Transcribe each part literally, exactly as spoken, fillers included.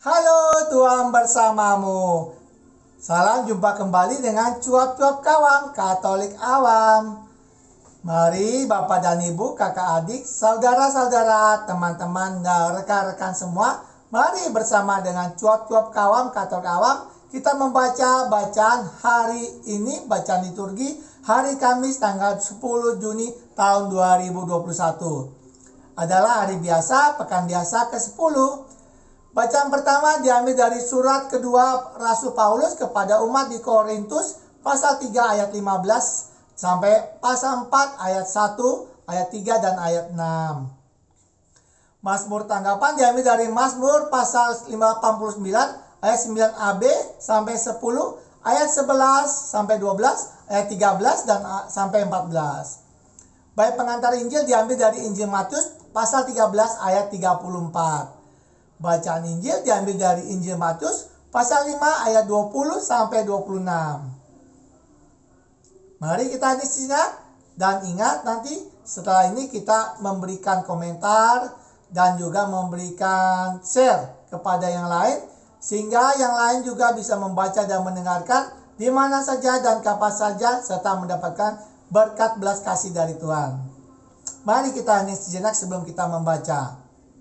Halo, Tuhan bersamamu. Salam jumpa kembali dengan cuap-cuap kawan Katolik awam. Mari Bapak dan Ibu, kakak adik, saudara-saudara, teman-teman, dan rekan-rekan semua, mari bersama dengan cuap-cuap kawan Katolik awam kita membaca bacaan hari ini, bacaan liturgi hari Kamis tanggal sepuluh Juni tahun dua ribu dua puluh satu. Adalah hari biasa, pekan biasa ke sepuluh. Bacaan pertama diambil dari surat kedua Rasul Paulus kepada umat di Korintus pasal tiga ayat lima belas sampai pasal empat ayat satu, ayat tiga dan ayat enam. Mazmur tanggapan diambil dari Mazmur pasal delapan puluh sembilan ayat sembilan a b sampai sepuluh, ayat sebelas sampai dua belas, ayat tiga belas dan sampai empat belas. Baik pengantar Injil diambil dari Injil Matius pasal tiga belas ayat tiga puluh empat. Bacaan Injil diambil dari Injil Matius pasal lima ayat dua puluh sampai dua puluh enam. Mari kita disimak dan ingat nanti setelah ini kita memberikan komentar dan juga memberikan share kepada yang lain sehingga yang lain juga bisa membaca dan mendengarkan di mana saja dan kapan saja serta mendapatkan berkat belas kasih dari Tuhan. Mari kita hening sejenak sebelum kita membaca.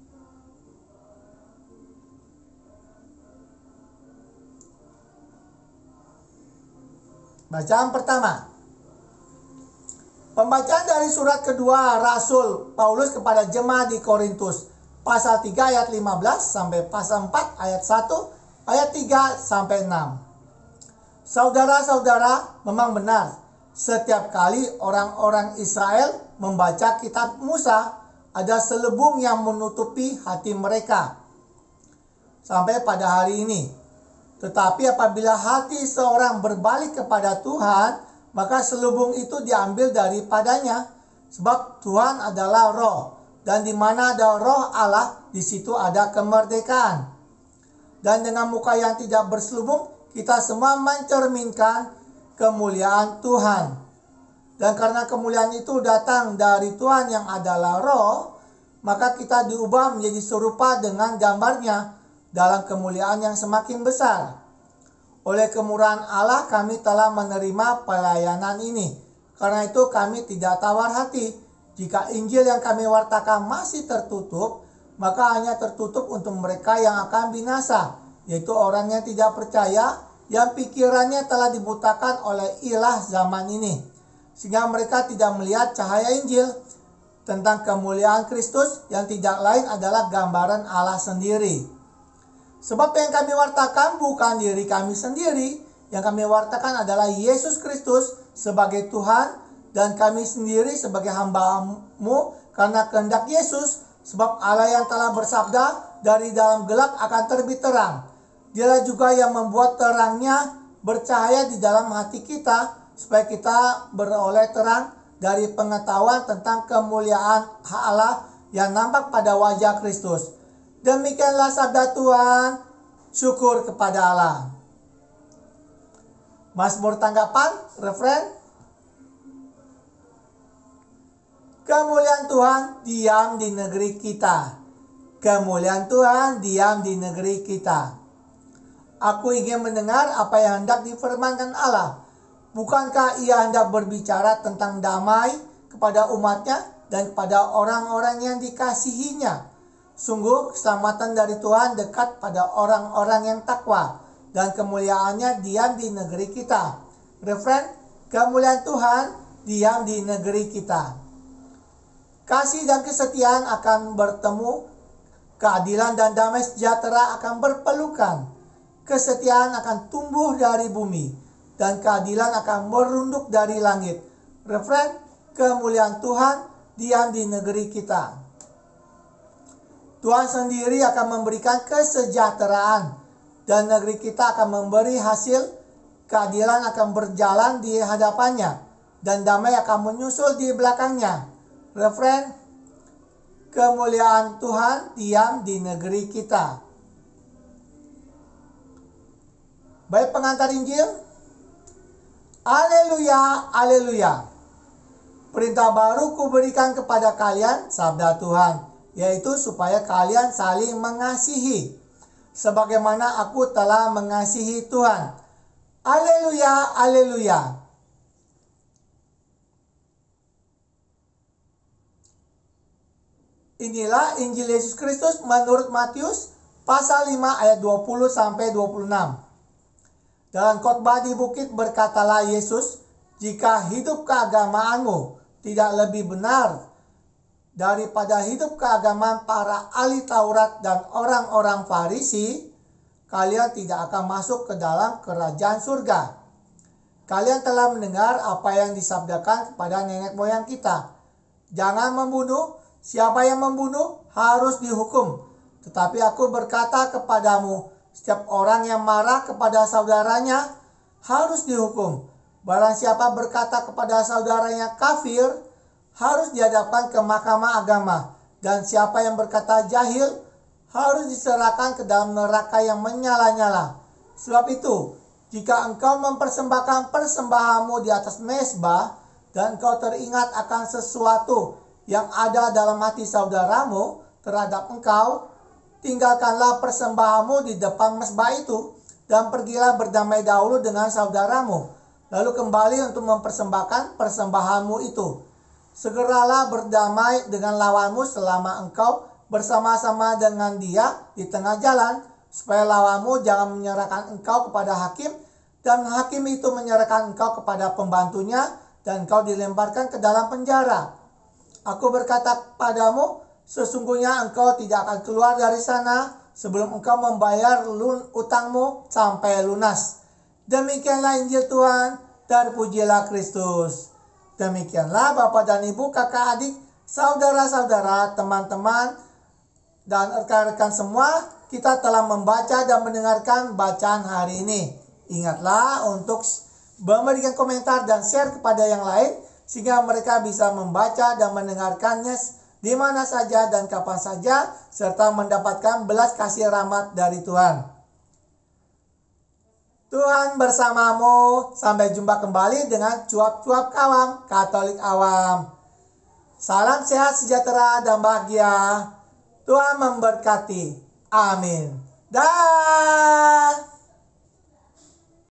Bacaan pertama. Pembacaan dari surat kedua Rasul Paulus kepada jemaat di Korintus pasal tiga ayat lima belas sampai pasal empat ayat satu, ayat tiga sampai enam. Saudara-saudara, memang benar setiap kali orang-orang Israel membaca kitab Musa, ada selubung yang menutupi hati mereka sampai pada hari ini. Tetapi apabila hati seorang berbalik kepada Tuhan, maka selubung itu diambil daripadanya. Sebab Tuhan adalah roh, dan di mana ada roh Allah, di situ ada kemerdekaan. Dan dengan muka yang tidak berselubung, kita semua mencerminkan kemuliaan Tuhan. Dan karena kemuliaan itu datang dari Tuhan yang adalah roh, maka kita diubah menjadi serupa dengan gambarnya dalam kemuliaan yang semakin besar. Oleh kemurahan Allah kami telah menerima pelayanan ini. Karena itu kami tidak tawar hati. Jika Injil yang kami wartakan masih tertutup, maka hanya tertutup untuk mereka yang akan binasa, yaitu orang yang tidak percaya, yang pikirannya telah dibutakan oleh ilah zaman ini, sehingga mereka tidak melihat cahaya Injil tentang kemuliaan Kristus yang tidak lain adalah gambaran Allah sendiri. Sebab yang kami wartakan bukan diri kami sendiri, yang kami wartakan adalah Yesus Kristus sebagai Tuhan dan kami sendiri sebagai hamba-Mu karena kehendak Yesus. Sebab Allah yang telah bersabda, dari dalam gelap akan terbit terang. Dialah juga yang membuat terangnya bercahaya di dalam hati kita, supaya kita beroleh terang dari pengetahuan tentang kemuliaan Allah yang nampak pada wajah Kristus. Demikianlah sabda Tuhan, syukur kepada Allah. Mazmur tanggapan, referen. Kemuliaan Tuhan diam di negeri kita. Kemuliaan Tuhan diam di negeri kita. Aku ingin mendengar apa yang hendak difirmankan Allah. Bukankah ia hendak berbicara tentang damai kepada umatnya dan kepada orang-orang yang dikasihinya? Sungguh keselamatan dari Tuhan dekat pada orang-orang yang takwa, dan kemuliaannya diam di negeri kita. Referen, kemuliaan Tuhan diam di negeri kita. Kasih dan kesetiaan akan bertemu, keadilan dan damai sejahtera akan berpelukan. Kesetiaan akan tumbuh dari bumi, dan keadilan akan merunduk dari langit. Referen, kemuliaan Tuhan diam di negeri kita. Tuhan sendiri akan memberikan kesejahteraan dan negeri kita akan memberi hasil. Keadilan akan berjalan di hadapannya dan damai akan menyusul di belakangnya. Referen, kemuliaan Tuhan diam di negeri kita. Baik pengantar Injil. Haleluya, haleluya. Perintah baru kuberikan kepada kalian, sabda Tuhan, yaitu supaya kalian saling mengasihi. sebagaimana aku telah mengasihi Tuhan. Haleluya, haleluya. Inilah Injil Yesus Kristus menurut Matius pasal lima ayat dua puluh sampai dua puluh enam. Dalam khotbah di bukit berkatalah Yesus, "Jika hidup keagamaanmu tidak lebih benar daripada hidup keagamaan para ahli Taurat dan orang-orang Farisi, kalian tidak akan masuk ke dalam kerajaan surga. Kalian telah mendengar apa yang disabdakan kepada nenek moyang kita. Jangan membunuh, siapa yang membunuh harus dihukum. Tetapi aku berkata kepadamu, setiap orang yang marah kepada saudaranya harus dihukum. Barang siapa berkata kepada saudaranya kafir, harus dihadapkan ke mahkamah agama. Dan siapa yang berkata jahil, harus diserahkan ke dalam neraka yang menyala-nyala. Sebab itu, jika engkau mempersembahkan persembahanmu di atas mezbah, dan engkau teringat akan sesuatu yang ada dalam hati saudaramu terhadap engkau, tinggalkanlah persembahanmu di depan mezbah itu, dan pergilah berdamai dahulu dengan saudaramu, lalu kembali untuk mempersembahkan persembahanmu itu. Segeralah berdamai dengan lawanmu selama engkau bersama-sama dengan dia di tengah jalan, supaya lawanmu jangan menyerahkan engkau kepada hakim, dan hakim itu menyerahkan engkau kepada pembantunya, dan engkau dilemparkan ke dalam penjara. Aku berkata padamu, sesungguhnya engkau tidak akan keluar dari sana sebelum engkau membayar lun utangmu sampai lunas." Demikianlah Injil Tuhan, terpujilah Kristus. Demikianlah Bapak dan Ibu, kakak adik, saudara-saudara, teman-teman, dan rekan-rekan semua, kita telah membaca dan mendengarkan bacaan hari ini. Ingatlah untuk memberikan komentar dan share kepada yang lain, sehingga mereka bisa membaca dan mendengarkannya di mana saja dan kapan saja, serta mendapatkan belas kasih rahmat dari Tuhan. Tuhan bersamamu. Sampai jumpa kembali dengan cuap-cuap kawam Katolik awam. Salam sehat, sejahtera, dan bahagia. Tuhan memberkati. Amin. Dah.